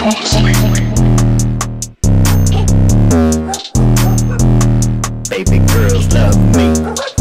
Baby girls love me,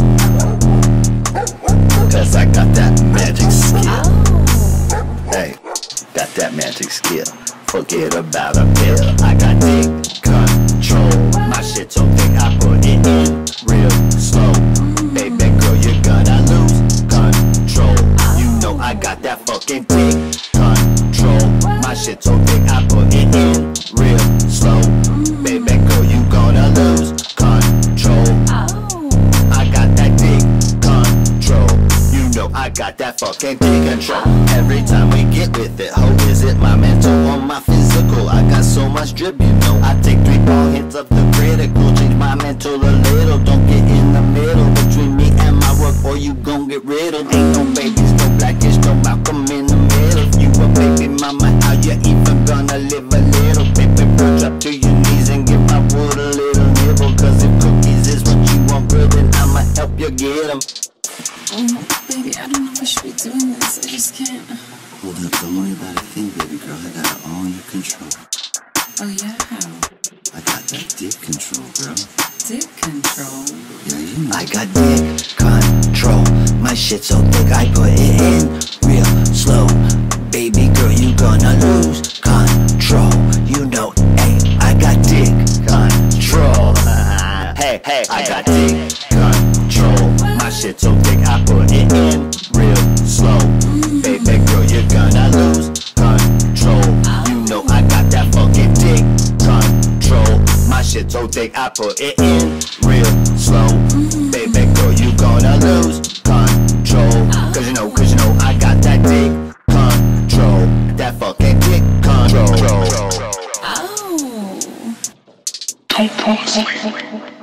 'cause I got that magic skill. Hey, got that magic skill. Forget about a pill. I got dick control. My shit so thick I put it in real slow. Baby girl, you're gonna lose control. You know I got that fucking dick control. My shit so thick I put it in real slow. Baby girl, you gonna lose control. I got that dick control. You know I got that fucking dick control. Every time we get with it, ho, is it my mental or my physical? I got so much drip, you know. I take 3 ball hits of the critical. Change my mental a little. Don't get in the middle between me and my work, or you gon' get riddled. Ain't no babies, no blackish, no Malcolm in the middle. You a baby mama, how you even gonna live a little? Baby, girl, drop to your knees and give my wood a little nibble. 'Cause if cookies is what you want, girl, then I'ma help you get them. Baby, I don't know if I should be doing this. I just can't. Hold up, don't worry about a thing, baby girl. I got it all under control. Oh yeah, how? I got that dick control, girl. Dick control? Yeah, you know. I got dick control. My shit so thick I put it in real slow. Baby girl, you gonna lose control. You know, hey, I got dick control. Hey, I got dick control. My shit so thick I put it in real slow. Baby girl, you're gonna lose control. You know I got that fucking dick control. My shit so thick I put it in real slow. Baby girl, you gonna lose control. 'Cause you know I got that dick control. That fucking dick control. Oh.